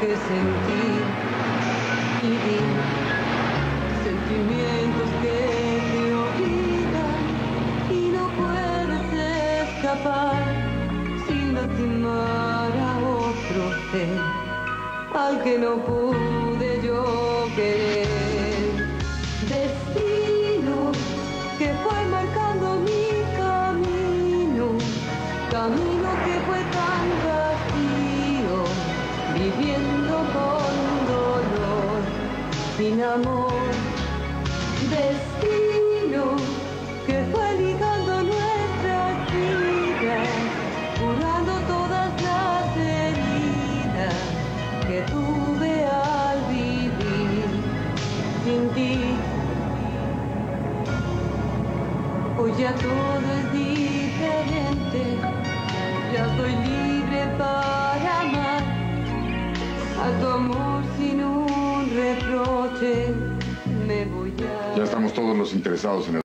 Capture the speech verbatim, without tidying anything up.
que sentí y vi sentimientos que te obligan y no puedes escapar sin lastimar a otro ser al que no pude yo querer. Destino que fue marcando mi camino, camino que fue tan vacío, viviendo con dolor, sin amor. Destino que fue ligando nuestras vidas, curando todas las heridas que tuve al vivir sin ti. Hoy ya todo es diferente, ya soy libre para amar a tu amor sin un reproche. Me voy a... Ya estamos todos los interesados en el